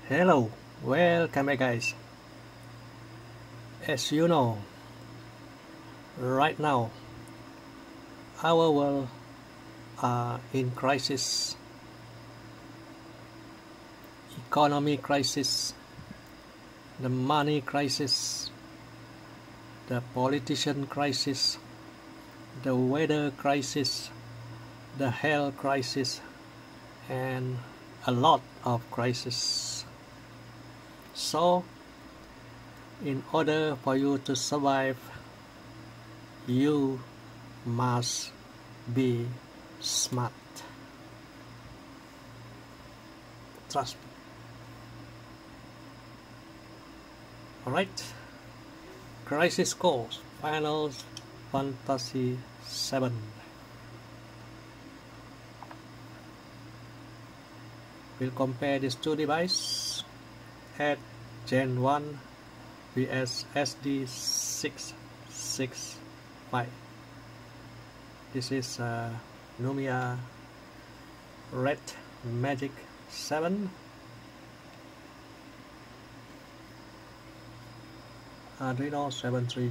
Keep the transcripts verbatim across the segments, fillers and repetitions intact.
Hello, welcome back guys. As you know, right now our world are in crisis, economy crisis, the money crisis, the politician crisis, the weather crisis, the health crisis, and a lot of crisis. So in order for you to survive, you must be smart. Trust me. Alright. Crisis Core Final Fantasy seven. We'll compare these two devices at Gen one vs S D six six five. This is uh, Lumia Red Magic seven, Adreno seven thirty,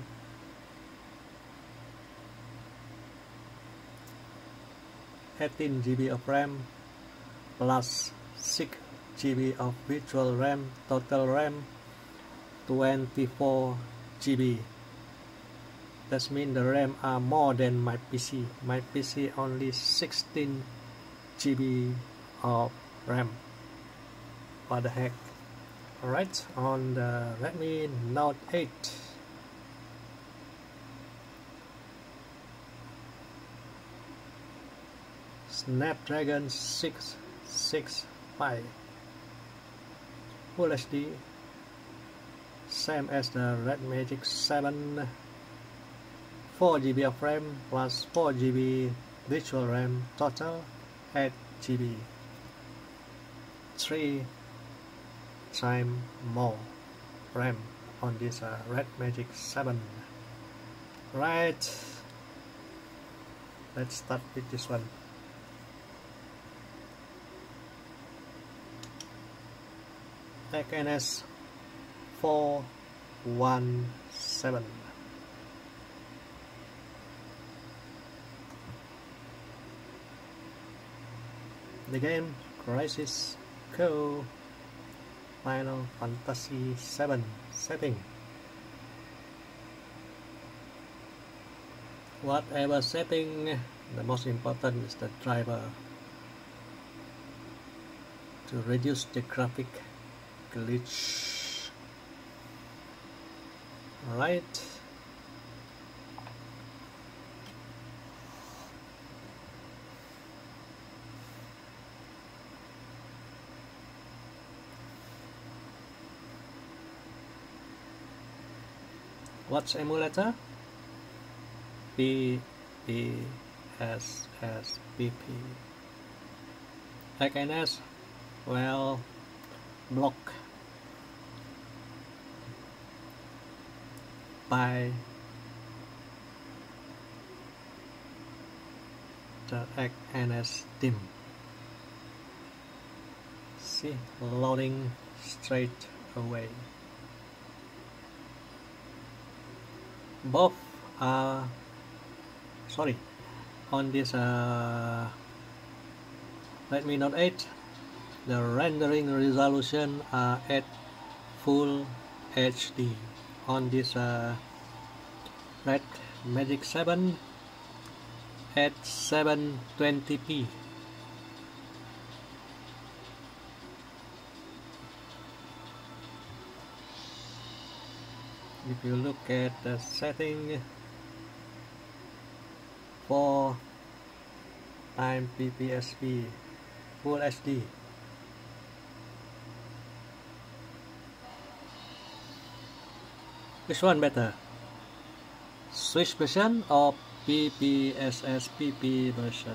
eighteen G B of RAM plus six G B of virtual RAM, total RAM twenty-four G B. That means the RAM are more than my P C. My P C only sixteen G B of RAM. What the heck? Alright, on the Redmi Note eight. Snapdragon six six five. Full H D. Same as the Red Magic seven. four G B of RAM plus four G B virtual RAM, total eight G B. three times more RAM on this uh, Red Magic seven. Right, let's start with this one. N S four one seven. The game Crisis Core Final Fantasy seven setting. Whatever setting, the most important is the driver to reduce the graphic glitch. Alright. What's emulator? P P S S P P. H N S, well, block by the H N S team. See, loading straight away. Both are sorry on this uh, Redmi Note eight, the rendering resolution are at full H D. On this uh, Red Magic seven at seven twenty p. If you look at the setting, four times P P S P Full H D. Which one better? Switch version or P P S S P P version?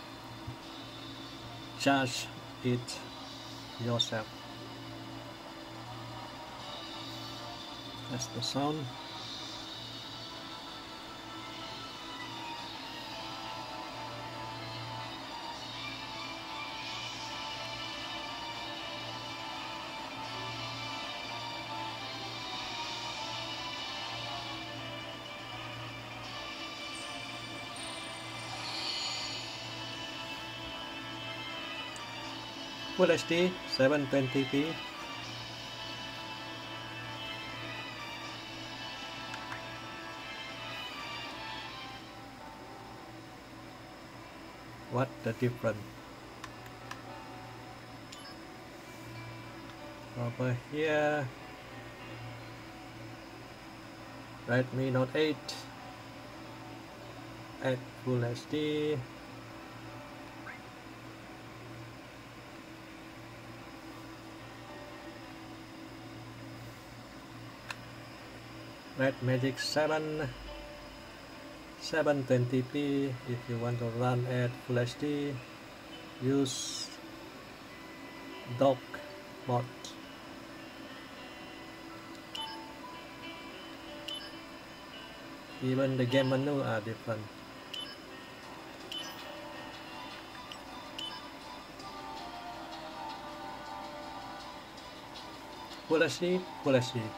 Judge it yourself. That's the sound. Full H D seven twenty p. What the difference? Over here, Redmi Note eight at Full H D. Red Magic seven seven twenty p. If you want to run at Full H D, use dock mode. Even the game menu are different. Full H D, Full H D.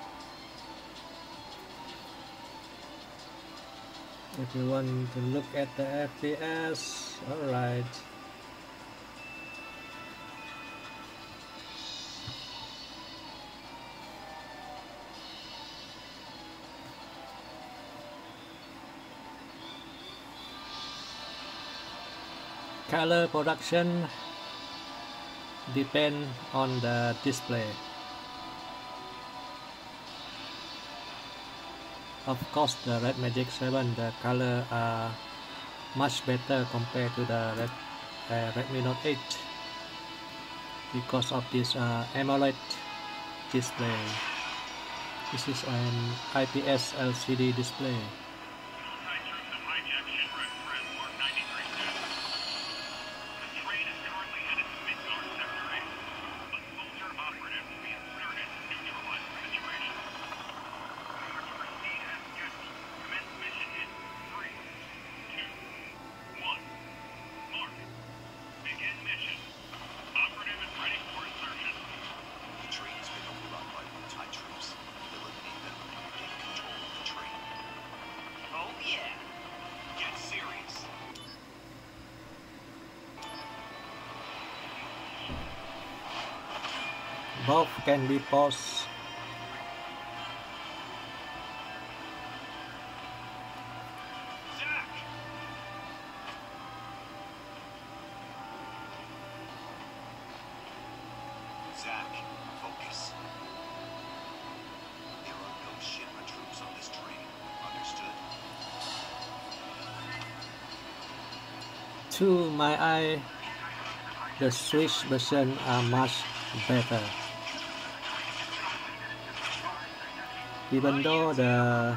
If you want to look at the F P S, alright. Color production depend on the display. Of course, the Red Magic seven, the color are much better compared to the Red, uh, Redmi Note eight because of this uh, AMOLED display. This is an I P S L C D display. Both can be paused. Zach, focus. There are no Shinra troops on this train. Understood? To my eye, the Switch version are much better. Even though the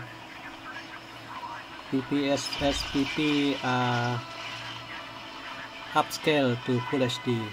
P P S S P P are upscale to Full H D.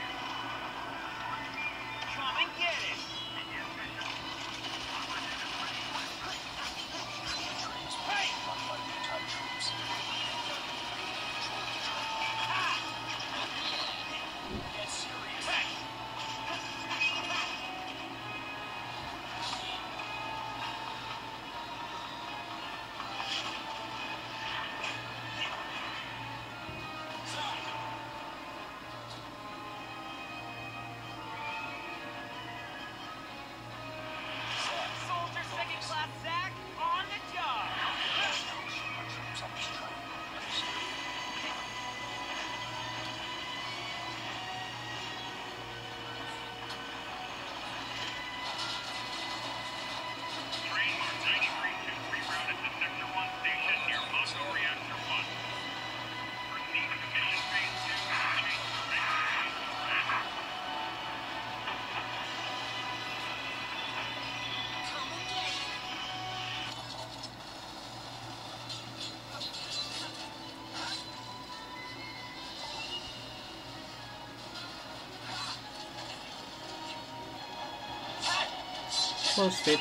Post it.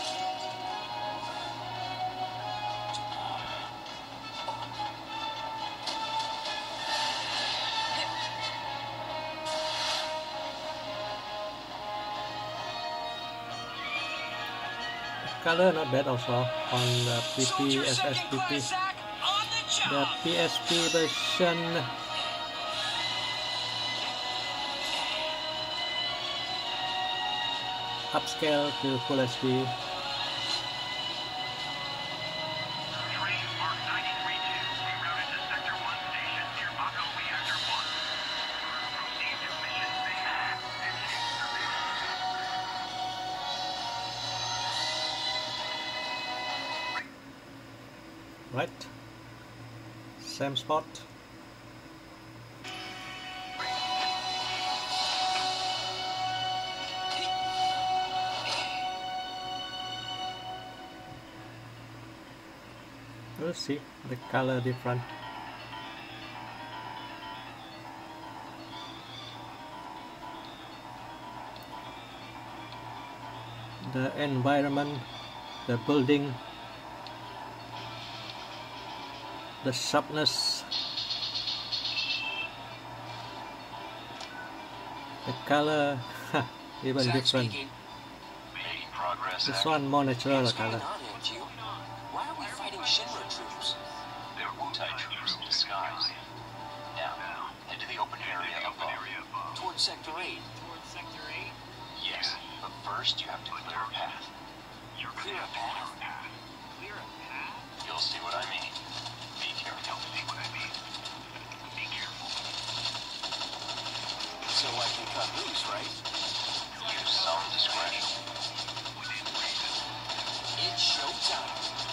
Color not bad also on the P P S S P P. The P S P version upscale to Full H D. Train Mark ninety-three two, rerouted to Sector one station near Mako Reactor one. Proceed to mission phase and change the base. Right. Same spot. We'll see the color different. The environment, the building, the sharpness, the color, even Zach different. speaking. Making progress. This one more natural What's going color. on, H U? Why are we fighting Shinra troops? They're Wutai troops in disguise. Now, head to the open area above. Towards Sector eight. Yes, but first you have to clear a path. You're Clear a path? Clear a path? You'll see what I mean. Be careful. See what I mean. Be careful. So I can cut loose, right? Use some discretion. Within reason. It's showtime.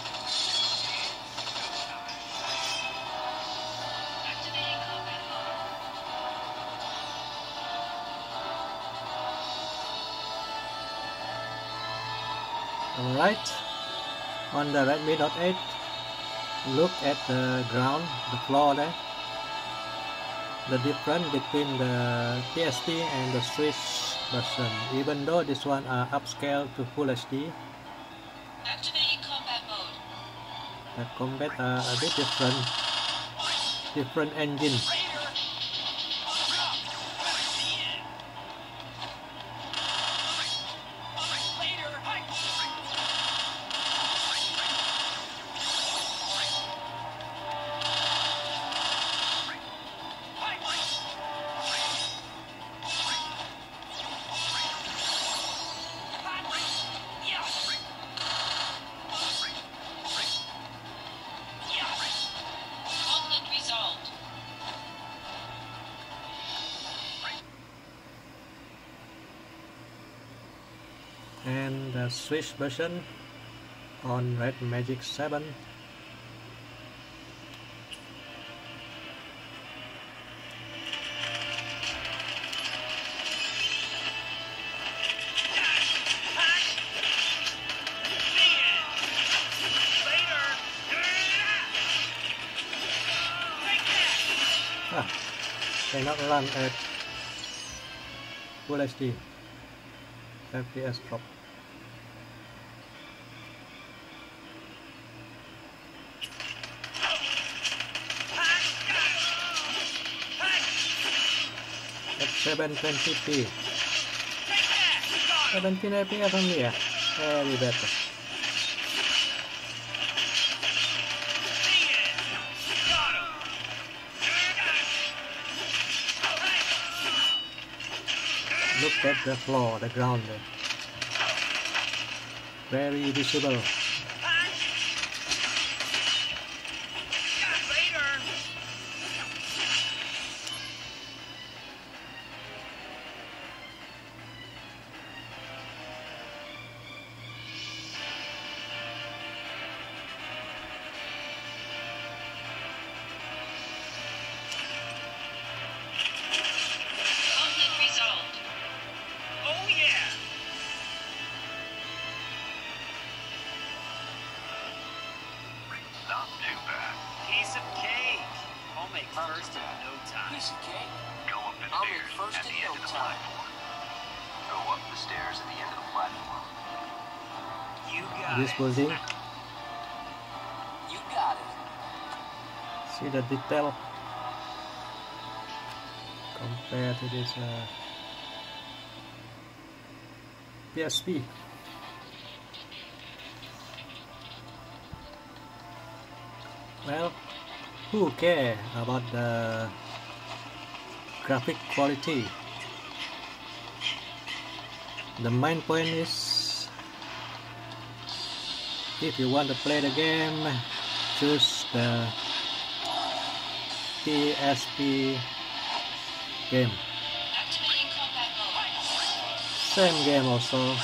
Alright, on the Redmi Note eight, look at the ground, the floor there. The difference between the P S P and the Switch version, even though this one are upscale to Full H D, Activating combat mode. the combat are a bit different, different engine. Conflict resolved. And the Switch version on Red Magic seven. Ah, cannot run at Full H D. F P S drop. At seven twenty p. seventeen F P S only, yeah. Very better. Look at the floor, the ground there. Very visible. Conflict resolved. Oh yeah! Not too bad. Piece of cake. I'll make first in no time. Piece of cake. Go up the I'll make stairs first at in the no end of the time. platform. Go up the stairs at the end of the platform. You got This it. building, You got it. see the detail compared to this uh, P S P. Well, who care about the graphic quality? The main point is, if you want to play the game, choose the P S P game. Activating combat mode. Same game also.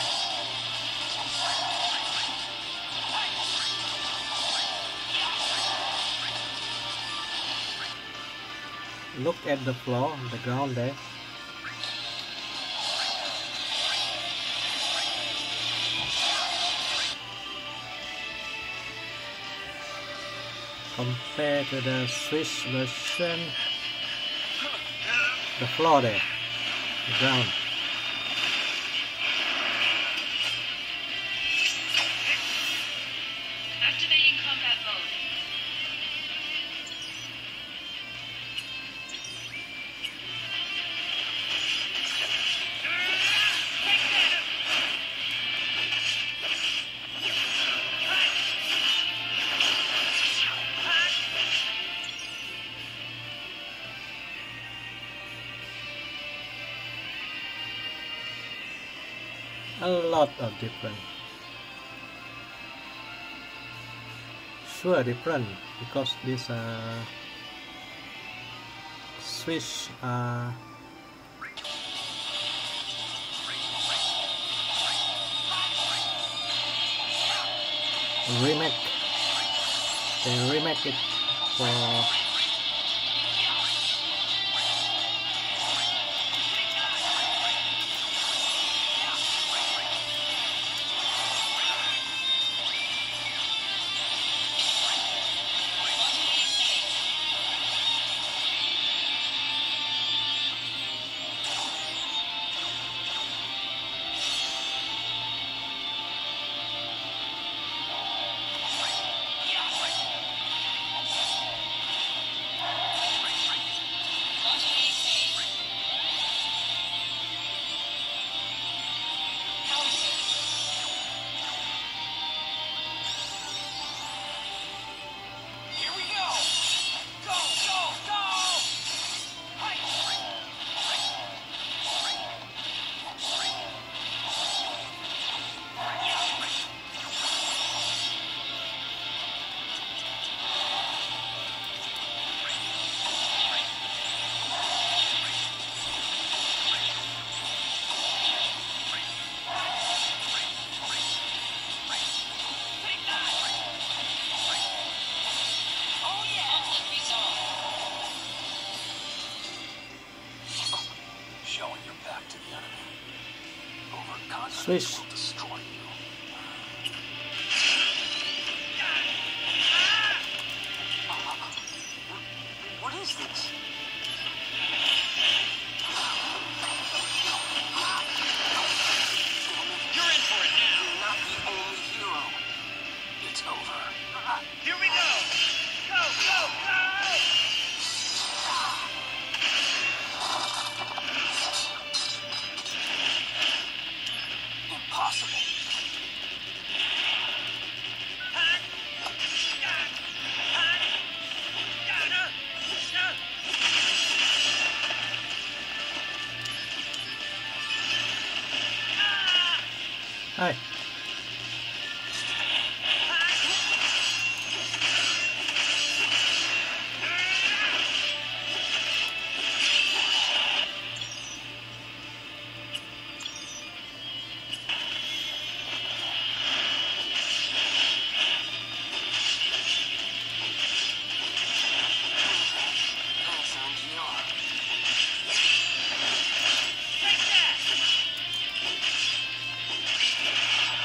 Look at the floor, the ground there. Compared to the Switch version, the floor there, the ground. Activating combat mode. A lot of different. Sure different because this uh, Switch uh, remake. They remake it for Here we go! Go, go, go! Hi! Oh yeah! Conflict resolved. Showing your back to the enemy. Overconfidence Switch. will destroy you. What is this? You're in for it now. You're not the only hero. It's over. Here we go. Go, go, go! Impossible. hi. Thanks, Angel. Take that!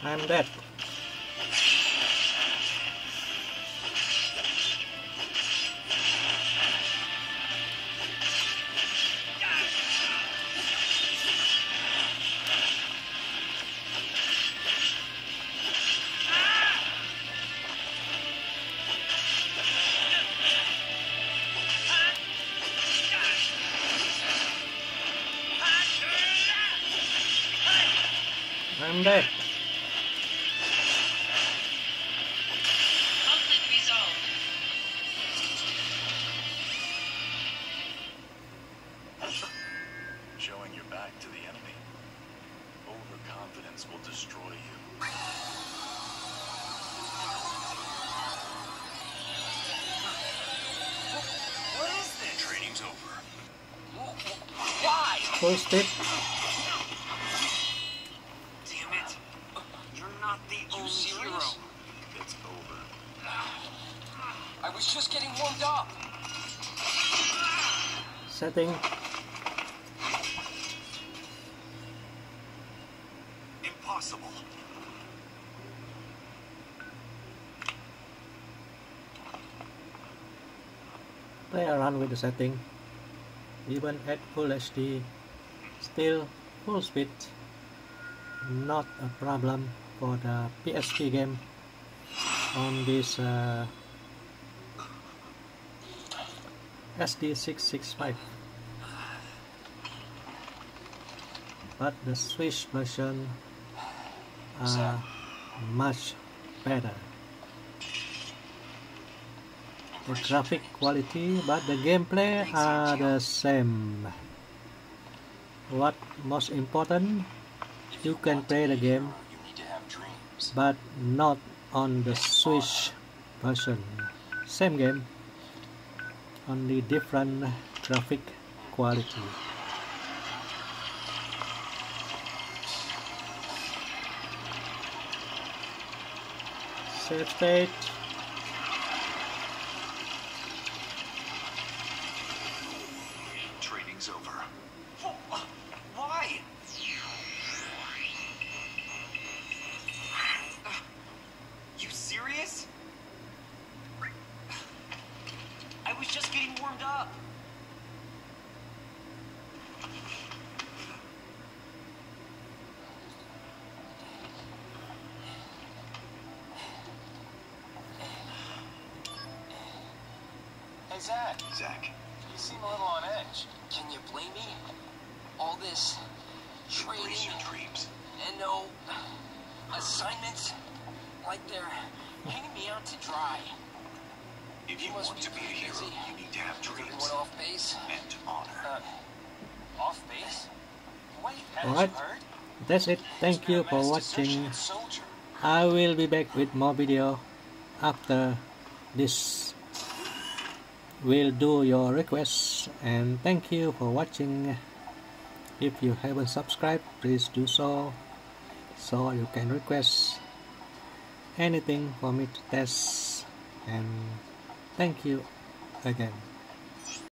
I'm dead. I'm dead. Conflict resolved. Showing your back to the enemy. Overconfidence will destroy you. What is this? Training's over. Why? Full speed. Damn it. You're not the only hero. It's over. I was just getting warmed up. Setting. Impossible. Play around with the setting. Even at full H D, still full speed. Not a problem for the P S P game on this uh, S D six sixty-five. But the Switch version are much better. The graphic quality, but the gameplay are the same. What most important, you can play the game, You need to have dreams. but not on the Switch version. Same game, only different graphic quality. Save state. Training's over. Why? You serious? I was just getting warmed up. Hey, Zach. Zach. You seem a little on edge. Can you blame me? All this training Embrace your dreams. and no assignments, like they're hanging me out to dry. If you must want be to be a pretty hero, busy. you need to have Is dreams everyone off base? and honor. Uh, off base? Wait, haven't Alright, you heard? that's it. Thank you for watching. I will be back with more video after this. Will do your requests, and thank you for watching. If you haven't subscribed, please do so, so you can request anything for me to test. And thank you again.